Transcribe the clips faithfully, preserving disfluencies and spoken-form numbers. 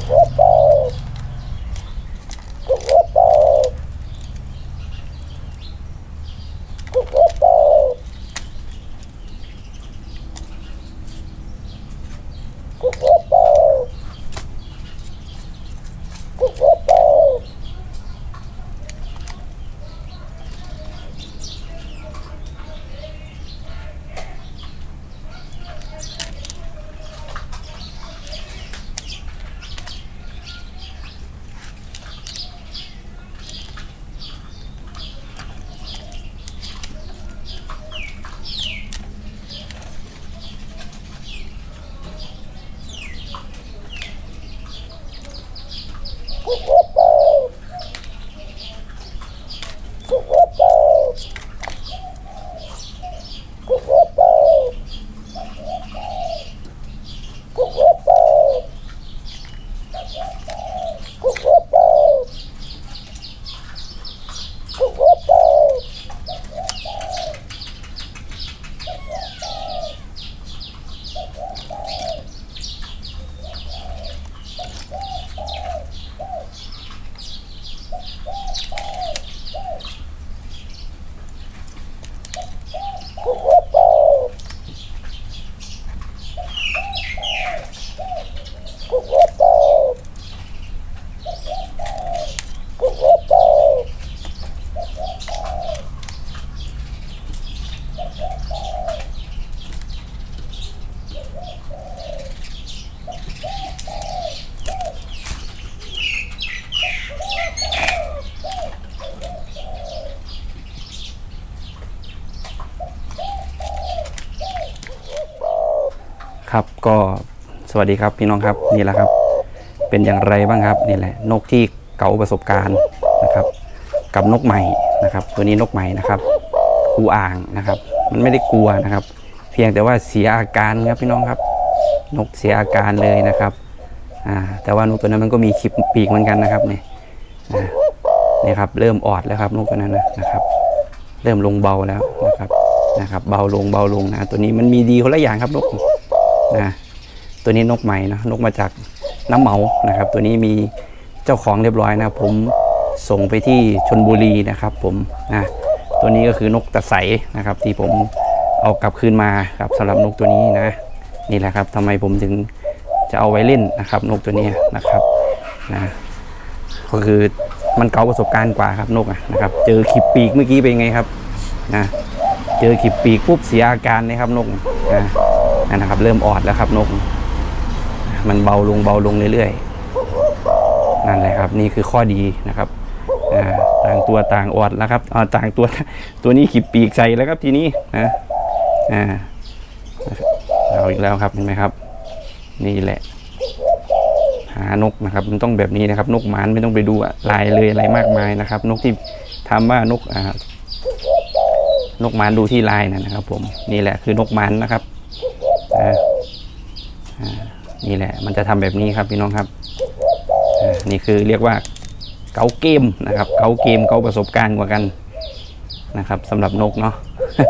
ครับก็สวัสดีครับพี่น้องครับนี่แหละครับเป็นอย่างไรบ้างครับนี่แหละนกที่เก่าประสบการณ์นะครับกับนกใหม่นะครับตัวนี้นกใหม่นะครับกูอ่างนะครับมันไม่ได้กลัวนะครับเพียงแต่ว่าเสียอาการครับพี่น้องครับนกเสียอาการเลยนะครับอ่าแต่ว่านกตัวนั้นมันก็มีขีบปีกเหมือนกันนะครับนี่นี่ครับเริ่มออดแล้วครับนกตัวนั้นนะนะครับเริ่มลงเบาแล้วนะครับนะครับเบาลงเบาลงนะตัวนี้มันมีดีคนละอย่างครับนกนะตัวนี้นกใหม่นะนกมาจากน้ำเหมานะครับตัวนี้มีเจ้าของเรียบร้อยนะผมส่งไปที่ชลบุรีนะครับผมนะตัวนี้ก็คือนกตะไสนะครับที่ผมเอากลับคืนมาครับสำหรับนกตัวนี้นะนี่แหละครับทำไมผมถึงจะเอาไว้เล่นนะครับนกตัวนี้นะครับนะก็คือมันเก่าประสบการณ์กว่าครับนกนะครับเจอขีบปีกเมื่อกี้เป็นไงครับนะเจอขีบปีกปุ๊บเสียอาการเลยครับนกนะนะครับเริ่มออดแล้วครับนกมันเบาลงเบาลงเรื่อยๆนั่นแหละครับนี่คือข้อดีนะครับต่างตัวต่างออดแล้วครับต่างตัวตัวนี้ขีบปีกใส่แล้วครับทีนี้นะอ่าเอาอีกแล้วครับเห็นไหมครับนี่แหละหานกนะครับมันต้องแบบนี้นะครับนกหมานไม่ต้องไปดูลายเลยอะไรมากมายนะครับนกที่ทำว่านกอ่านกหมานดูที่ลายนะครับผมนี่แหละคือนกหมานนะครับอ่านี่แหละมันจะทำแบบนี้ครับพี่น้องครับนี่คือเรียกว่าเก๋าเกมนะครับเก๋าเกมเก๋าประสบการณ์กว่ากันนะครับสำหรับนกเนาะ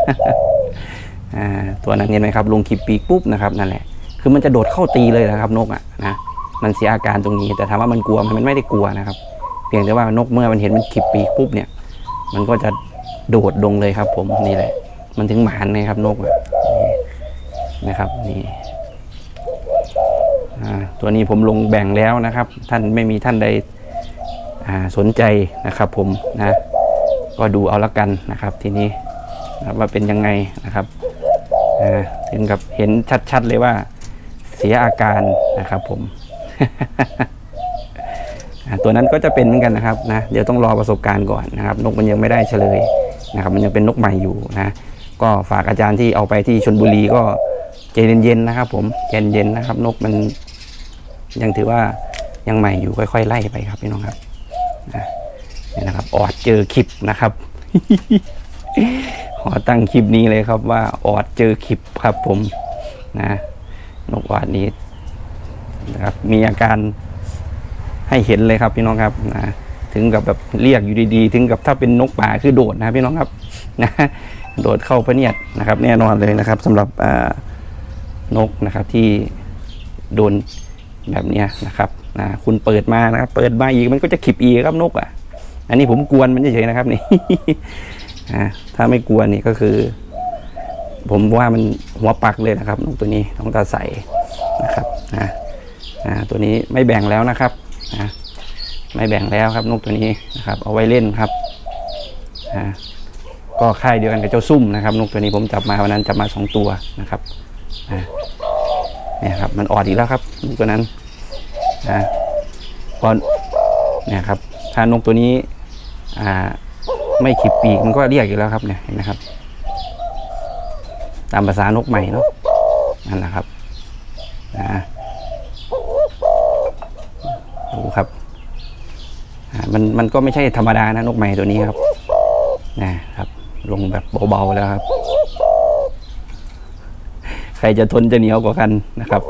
ตัวนั้นเห็นไหมครับลงขีบปีกปุ๊บนะครับนั่นแหละคือมันจะโดดเข้าตีเลยนะครับนกอ่ะนะมันเสียอาการตรงนี้แต่ถามว่ามันกลัวมันไม่ได้กลัวนะครับเพียงแต่ว่านกเมื่อมันเห็นมันขีบปีกปุ๊บเนี่ยมันก็จะโดดลงเลยครับผมนี่แหละมันถึงหมานนะครับนกนะครับนี่ตัวนี้ผมลงแบ่งแล้วนะครับท่านไม่มีท่านใดสนใจนะครับผมนะก็ดูเอาละกันนะครับทีนี้นะว่าเป็นยังไงนะครับถึงกับเห็นชัดๆเลยว่าเสียอาการนะครับผม ตัวนั้นก็จะเป็นเหมือนกันนะครับนะเดี๋ยวต้องรอประสบการณ์ก่อนนะครับนกมันยังไม่ได้เฉลยนะครับมันยังเป็นนกใหม่อยู่นะก็ฝากอาจารย์ที่เอาไปที่ชลบุรีก็ใจเย็นๆนะครับผมใจเย็นๆนะครับนกมันยังถือว่ายังใหม่อยู่ค่อยๆไล่ไปครับพี่น้องครับนี่นะครับออดเจอคลิปนะครับ ขอตั้งคลิปนี้เลยครับว่าออดเจอคลิปครับผมนะนกออดนี้นะครับมีอาการให้เห็นเลยครับพี่น้องครับนะถึงกับแบบเรียกอยู่ดีๆถึงกับถ้าเป็นนกป่าคือโดดนะพี่น้องครับนะโดดเข้าพะเนียดนะครับแน่นอนเลยนะครับสำหรับนกนะครับที่โดนแบบเนี้ยนะครับนะคุณเปิดมานะครับเปิดมาอีกมันก็จะขิบอีกครับนกอ่ะอันนี้ผมกวนมันเฉยๆนะครับนี่ถ้าไม่กวนนี่ก็คือผมว่ามันหัวปักเลยนะครับนกตัวนี้ต้องตาใสนะครับนะนะตัวนี้ไม่แบ่งแล้วนะครับนะไม่แบ่งแล้วครับนกตัวนี้นะครับเอาไว้เล่นครับนะก็ค่ายเดียวกันกับเจ้าซุ่มนะครับนกตัวนี้ผมจับมาวันนั้นจับมาสองตัวนะครับนะเนี่ยครับมันออดอีกแล้วครับนกตัวนั้นนะพอเนี่ยครับถ้านกตัวนี้อ่าไม่ขีบปีกมันก็เรียกอยู่แล้วครับเนี่ยเห็นไหมครับตามภาษานกใหม่เนาะนั่นแหละครับนะดูครับมันมันก็ไม่ใช่ธรรมดานะนกใหม่ตัวนี้ครับนะครับลงแบบเบาๆแล้วครับใครจะทนจะเหนียวกว่ากันนะครับ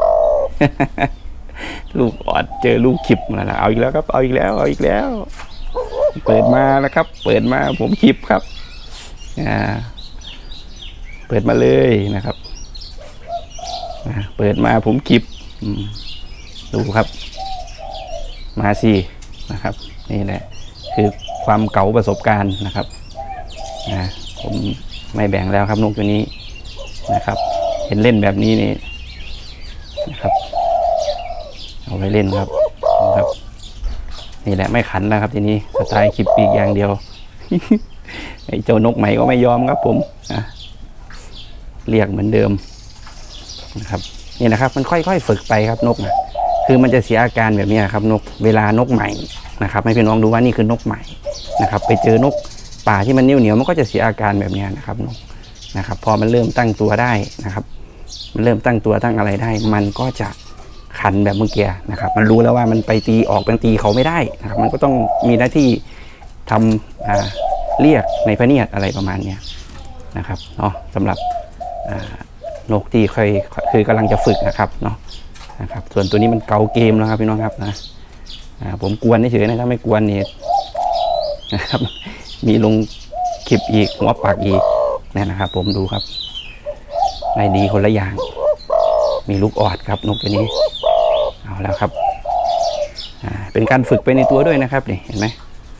ลูกออดเจอลูกขิบมาแล้วเอาอีกแล้วครับเอาอีกแล้วเอาอีกแล้วเปิดมาแล้วครับเปิดมาผมขิบครับอ่าเปิดมาเลยนะครับเปิดมาผมขิบดูครับมาสินะครับนี่แหละคือความเก๋าประสบการณ์นะครับนะผมไม่แบ่งแล้วครับนกตัวนี้นะครับเห็นเล่นแบบนี้นี่นะครับเอาไว้เล่นครับนะครับนี่แหละไม่ขันแล้วครับทีนี้สไตล์ขีบปีกอย่างเดียว ไอ้เจ้านกใหม่ก็ไม่ยอมครับผมนะเรียกเหมือนเดิมนะครับนี่นะครับมันค่อยๆฝึกไปครับนกนะคือมันจะเสียอาการแบบนี้ครับนกเวลานกใหม่นะครับให้พี่น้องดูว่านี่คือนกใหม่นะครับไปเจอนกป่าที่มันเหนียวเหนียวมันก็จะเสียอาการแบบนี้นะครับนกนะครับพอมันเริ่มตั้งตัวได้นะครับมันเริ่มตั้งตัวตั้งอะไรได้มันก็จะขันแบบเมื่อกี้นะครับมันรู้แล้วว่ามันไปตีออกเป็นตีเขาไม่ได้นะครับมันก็ต้องมีหน้าที่ทำอ่าเรียกในพระเนียดอะไรประมาณนี้นะครับเนาะสำหรับนกที่เคยคือกำลังจะฝึกนะครับเนาะนะครับส่วนตัวนี้มันเกาเกมแล้วครับพี่น้องครับนะผมกวนเฉยๆนะถ้าไม่กวนนี่นะครับมีลงขีบอีกหัวปากอีกนี่นะครับผมดูครับในดีคนละอย่างมีลูกออดครับนกตัวนี้เอาแล้วครับเป็นการฝึกไปในตัวด้วยนะครับนี่เห็นไหม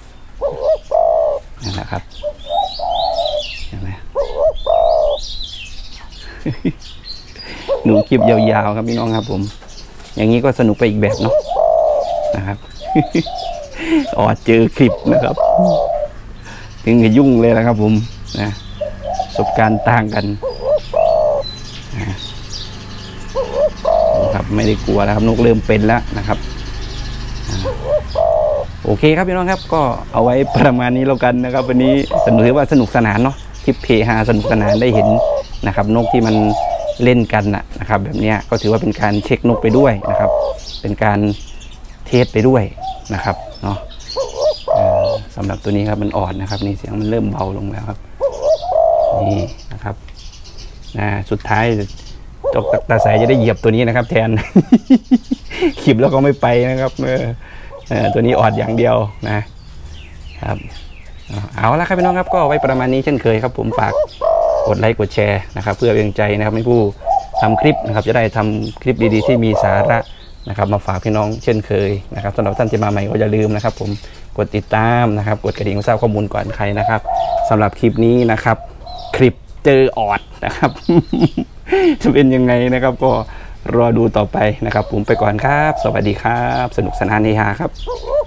นั่นแหละครับเห็นไหม หนูคลิปยาวๆครับพี่น้องครับผมอย่างนี้ก็สนุกไปอีกแบบเนาะนะครับออดเจอคลิปนะครับถึงจะยุ่งเลยนะครับผมนะประสบการณ์ต่างกันนะครับไม่ได้กลัวแล้วครับนกเริ่มเป็นแล้วนะครับโอเคครับพี่น้องครับก็เอาไว้ประมาณนี้แล้วกันนะครับวันนี้สนุกว่าสนุกสนานเนาะคลิปเพฮาสนุกสนานได้เห็นนะครับนกที่มันเล่นกันนะครับแบบนี้ก็ถือว่าเป็นการเช็คนกไปด้วยนะครับเป็นการเทสไปด้วยนะครับเนาะสำหรับตัวนี้ครับมันอ่อนนะครับนี่เสียงมันเริ่มเบาลงแล้วครับนี่นะครับนะสุดท้ายจกตาใสจะได้เหยียบตัวนี้นะครับแทน ขีบแล้วก็ไม่ไปนะครับเออตัวนี้อ่อนอย่างเดียวนะครับเอาละครับพี่น้องครับก็ไว้ประมาณนี้เช่นเคยครับผมฝากกดไลค์กดแชร์นะครับเพื่อเป็นกำลังใจนะครับให้ผู้ทำคลิปนะครับจะได้ทำคลิปดีๆที่มีสาระนะครับมาฝากพี่น้องเช่นเคยนะครับสำหรับท่านที่มาใหม่ก็อย่าลืมนะครับผมกดติดตามนะครับกดกระดิ่งทราบข้อมูลก่อนใครนะครับสำหรับคลิปนี้นะครับคลิปเจอออดนะครับ จะเป็นยังไงนะครับก็รอดูต่อไปนะครับผมไปก่อนครับสวัสดีครับสนุกสนานเฮฮาครับ